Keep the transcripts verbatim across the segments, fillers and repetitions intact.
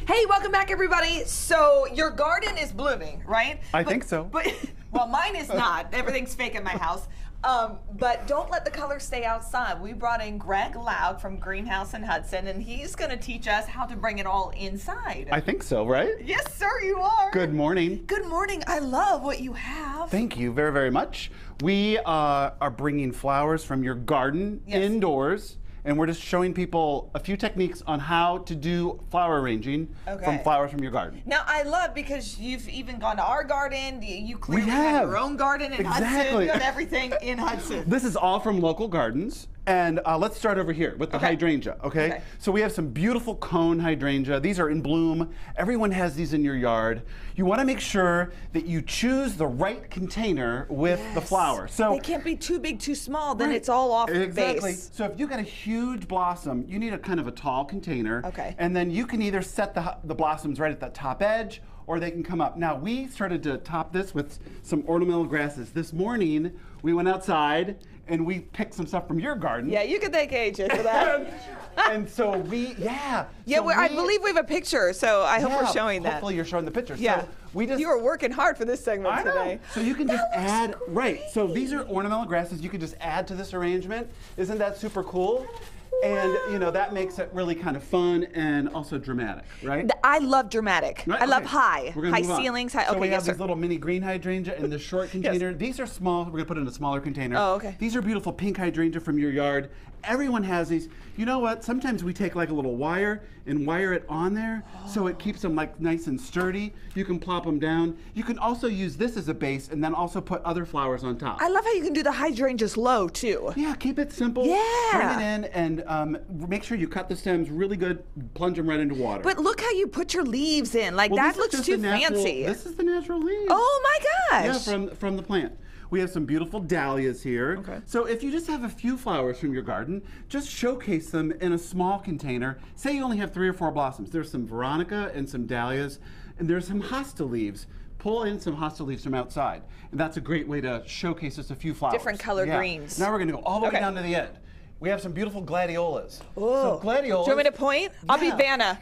Hey, welcome back, everybody. So your garden is blooming, right? I but, think so. But well, mine is not. Everything's fake in my house. Um, but don't let the colors stay outside. We brought in Greg Loud from Greenhouse in Hudson, and he's going to teach us how to bring it all inside. I think so, right? Yes, sir, you are. Good morning. Good morning. I love what you have. Thank you very, very much. We uh, are bringing flowers from your garden Yes. indoors, and we're just showing people a few techniques on how to do flower arranging Okay. from flowers from your garden. Now, I love because you've even gone to our garden. You you clearly We have have. your own garden in Hudson. Exactly. You have everything in Hudson. This is all from local gardens. And uh, let's start over here with the Okay. hydrangea, okay? Okay. So we have some beautiful cone hydrangea. These are in bloom. Everyone has these in your yard. You want to make sure that you choose the right container with the Yes. flower. So They can't be too big, too small. Then Right. it's all off Exactly. base. So if you got a huge blossom, you need a kind of a tall container. Okay. And then you can either set the, the blossoms right at the top edge, or they can come up. Now we started to top this with some ornamental grasses. This morning we went outside and we picked some stuff from your garden. Yeah, you can thank A J for that. And so we, yeah. yeah, so we, I we- believe we have a picture, so I hope yeah, we're showing that. Hopefully you're showing the picture. Yeah. So we just You were working hard for this segment I know. today. So you can just That looks add, right. So great. these are ornamental grasses you can just add to this arrangement. Isn't that super cool? And you know, that makes it really kind of fun and also dramatic, right? Th- I love dramatic. Right, I love okay. high. We're gonna High move on. ceilings. High, So okay, we yes, have sir. this little mini green hydrangea in the short container. These are small. We're gonna put it in a smaller container. Oh, okay. These are beautiful pink hydrangea from your yard. Everyone has these. You know what? Sometimes we take like a little wire and wire it on there so it keeps them like nice and sturdy. You can plop them down. You can also use this as a base and then also put other flowers on top. I love how you can do the hydrangeas low, too. Yeah, keep it simple. Yeah. Bring it in and um, make sure you cut the stems really good. Plunge them right into water. But look how you put your leaves in. Like, Well, that this is looks just too the natural- fancy. This is the natural leaves. Oh, my Yeah, gosh. from from the plant. We have some beautiful dahlias here. Okay. So if you just have a few flowers from your garden, just showcase them in a small container. Say you only have three or four blossoms. There's some veronica and some dahlias, and there's some hosta leaves. Pull in some hosta leaves from outside, and that's a great way to showcase just a few flowers. Different color Yeah. greens. Now we're going to go all the Okay. way down to the end. We have some beautiful gladiolas. Oh. So gladiolas. Do you want me to point? I'll be Yeah. Vanna.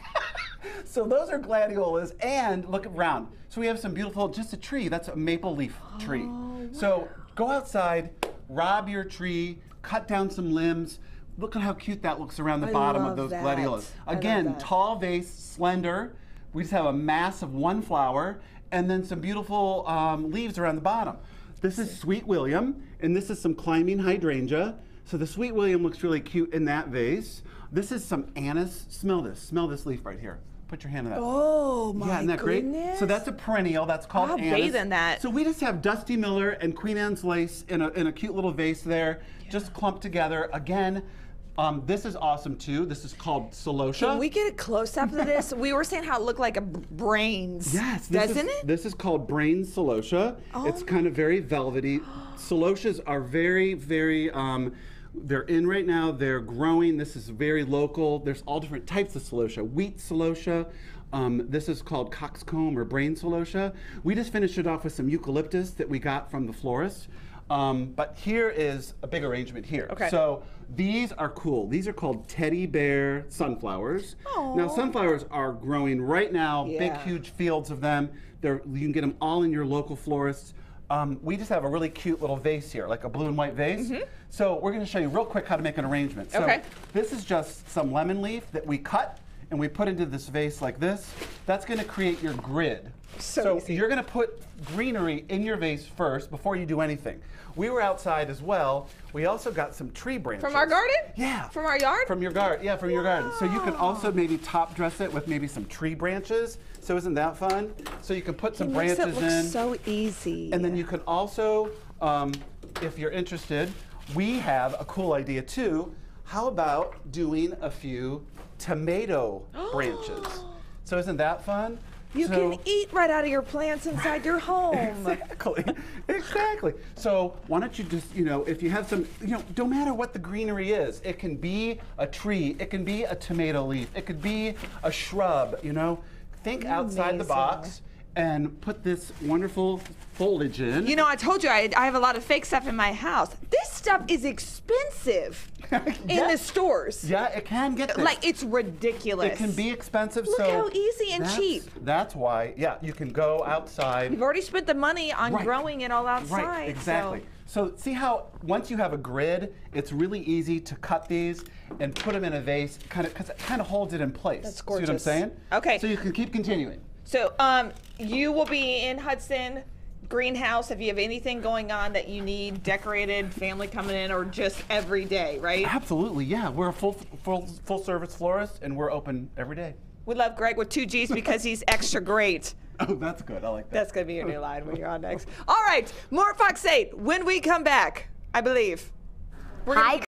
So those are gladiolas, and look around. So we have some beautiful, just a tree. That's a maple leaf tree. Oh, So go outside, rob your tree, cut down some limbs. Look at how cute that looks around the I bottom love of those that. gladiolas. I love Again, that. tall vase, slender. We just have a mass of one flower, and then some beautiful um, leaves around the bottom. This is Sweet William, and this is some climbing hydrangea. So the Sweet William looks really cute in that vase. This is some anise. Smell this. Smell this leaf right here. Put your hand in that. Oh, my Yeah, isn't that goodness. great? So that's a perennial. That's called I'll anise. bathe in that. So we just have Dusty Miller and Queen Anne's lace in a, in a cute little vase there, just clumped together. Again, um, this is awesome too. This is called celosia. Can we get a close up of this? We were saying how it looked like a b- brains. Yes, this Doesn't is, it? This is called brain celosia. Oh It's kind of very velvety. Celosias are very, very. Um, they're in right now. They're growing. This is very local. There's all different types of celosia. Wheat celosia. Um, this is called coxcomb or brain celosia. We just finished it off with some eucalyptus that we got from the florist. Um, but here is a big arrangement here. Okay. So these are cool. These are called teddy bear sunflowers. Now Aw. sunflowers are growing right now. Big, Yeah. huge fields of them. They're, you can get them all in your local florists. Um, we just have a really cute little vase here, like a blue and white vase. So we're going to show you real quick how to make an arrangement. So Mm-hmm. Okay. this is just some lemon leaf that we cut and we put into this vase like this. That's going to create your grid. So easy. you're going to put greenery in your vase first before you do anything. We were outside as well. We also got some tree branches. From our garden? Yeah. From our yard? From your garden, yeah, from your garden. So you can also maybe top dress it with maybe some tree branches. So isn't that fun? So you can put some It makes branches it look in. so easy. And then you can also, um, if you're interested, we have a cool idea too. How about doing a few tomato branches? So isn't that fun? You So- can eat right out of your plants inside your home. Exactly, exactly. So why don't you just, you know, if you have some, you know, no matter what the greenery is, it can be a tree, it can be a tomato leaf, it could be a shrub, you know. Think outside the Amazing. box and put this wonderful foliage in. You know, I told you I, I have a lot of fake stuff in my house. This stuff is expensive in Yeah. the stores. Yeah, it can get there. Like, it's ridiculous. It can be expensive. Look so how easy and that's- cheap. That's why, yeah, you can go outside. You've already spent the money on Right. growing it all outside. Right, exactly. So. So see how once you have a grid, it's really easy to cut these and put them in a vase, kind of, because it kind of holds it in place. That's See what I'm gorgeous. saying? Okay. So you can keep continuing. So, um, you will be in Hudson greenhouse if you have anything going on that you need decorated, family coming in, or just every day, right? Absolutely, yeah. We're a full, full, full service florist, and we're open every day. We love Greg with two G's because he's extra great. Oh, that's good. I like that. That's gonna be your new line when you're on next. All right, more Fox eight when we come back, I believe. We're gonna Hi, be